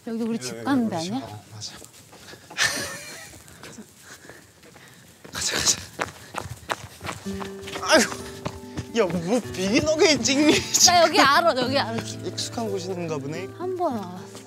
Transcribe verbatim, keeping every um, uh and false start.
여기 우리 집 가는 데 아니야? 어, 맞아. 가자 가자. 아유, 야뭐 비긴 어게인 찍니? 나 여기 알아, 여기 알아. 익숙한 곳인가 보네. 한 번 와봤어.